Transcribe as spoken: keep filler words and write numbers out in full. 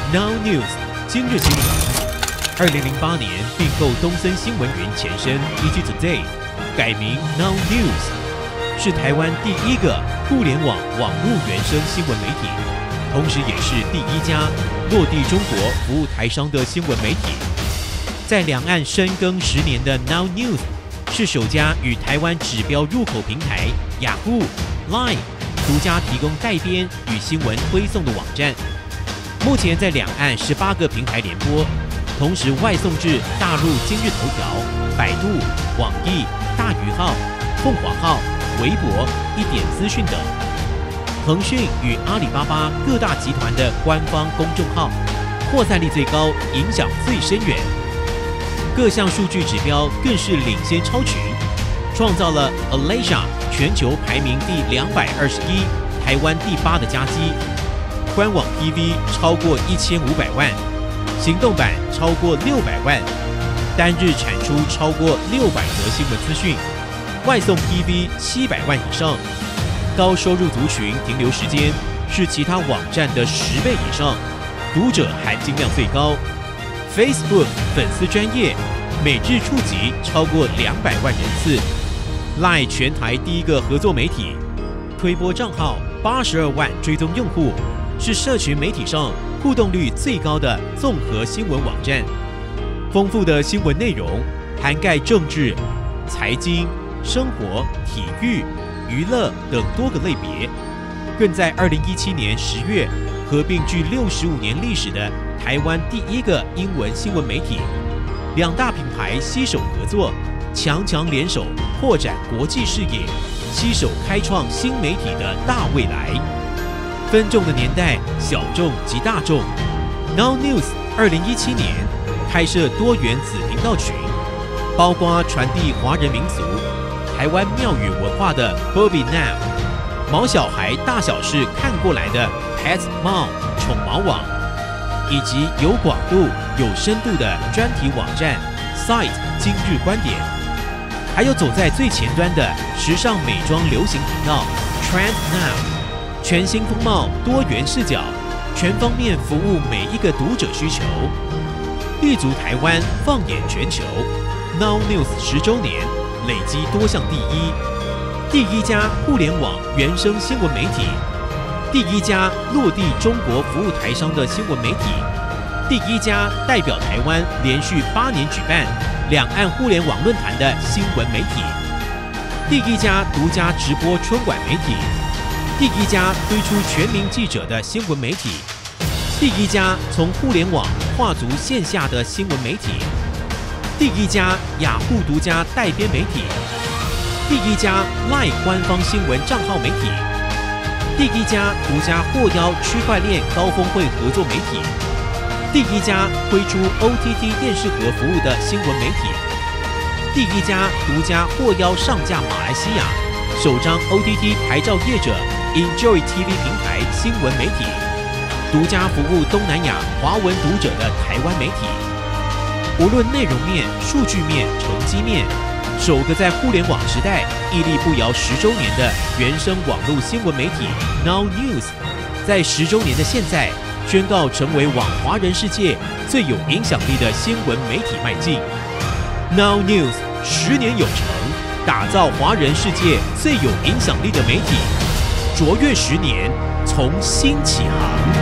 Now News 今日新闻。二零零八年并购东森新闻云前身 E G Today， 改名 Now News， 是台湾第一个互联网网络原生新闻媒体，同时也是第一家落地中国服务台商的新闻媒体。在两岸深耕十年的 Now News， 是首家与台湾指标入口平台雅虎、Line 独家提供代编与新闻推送的网站。目前在两岸十八个平台联播，同时外送至大陆今日头条、百度、网易、大鱼号、凤凰号、微博、一点资讯等。腾讯与阿里巴巴各大集团的官方公众号，扩散力最高，影响最深远。各项数据指标更是领先超群，创造了 Alasia 全球排名第两百二十一、台湾第八的佳绩。官网 T V 超过一千五百万，行动版超过六百万，单日产出超过六百则新闻资讯，外送 T V 七百万以上。高收入族群停留时间是其他网站的十倍以上，读者含金量最高。Facebook 粉丝专页每日触及超过两百万人次。Line 全台第一个合作媒体，推播账号八十二万追踪用户。是社群媒体上互动率最高的综合新闻网站，丰富的新闻内容涵盖政治、财经、生活、体育、娱乐等多个类别，更在二零一七年十月合并具六十五年历史的台湾第一个英文新闻媒体，两大品牌携手合作，强强联手，扩展国际视野，携手开创新媒体的大未来。分众的年代，小众及大众。Now News 二零一七年开设多元子频道群，包括传递华人民俗、台湾庙宇文化的 Bobby Now， 毛小孩大小事看过来的 Pet Mom 宠毛网，以及有广度、有深度的专题网站 Site 今日观点，还有走在最前端的时尚美妆流行频道 Trend Now。全新风貌，多元视角，全方面服务每一个读者需求，立足台湾，放眼全球。Now News 十周年，累积多项第一：第一家互联网原生新闻媒体，第一家落地中国服务台商的新闻媒体，第一家代表台湾连续八年举办两岸互联网论坛的新闻媒体，第一家独家直播春晚媒体。第一家推出全民记者的新闻媒体，第一家从互联网跨足线下的新闻媒体，第一家雅虎独家代编媒体，第一家 Line 官方新闻账号媒体，第一家独家获邀区块链高峰会合作媒体，第一家推出 O T T 电视盒服务的新闻媒体，第一家独家获邀上架马来西亚首张 O T T 牌照业者Enjoy T V 平台新闻媒体，独家服务东南亚华文读者的台湾媒体。无论内容面、数据面、成绩面，首个在互联网时代屹立不摇十周年的原生网络新闻媒体 Now News， 在十周年的现在，宣告成为往华人世界最有影响力的新闻媒体迈进。Now News 十年有成，打造华人世界最有影响力的媒体。卓越十年，从新起航。